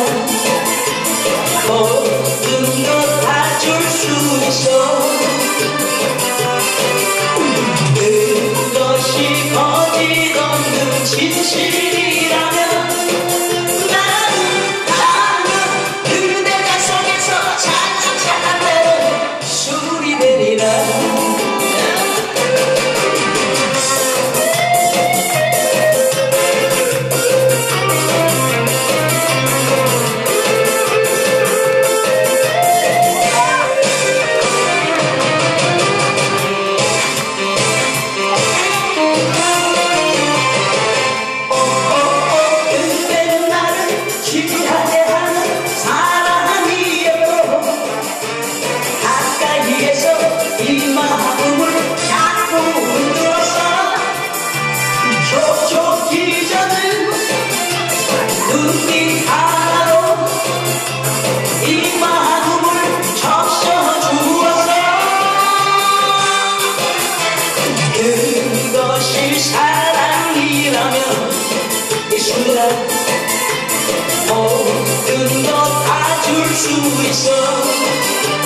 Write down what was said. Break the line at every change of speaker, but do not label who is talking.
모든 것 다 줄 수 있어. 그것이 거짓 없는 진실이라면 나는 그대 가슴에서 찬찬찬한 술이 되리라. 이 마음을 자꾸 흔들어서 촉촉히 젖은 눈빛 하나로 이 마음을 적셔주어서 그것이 사랑이라면 이 순간 모든 것 다 줄 수 있어.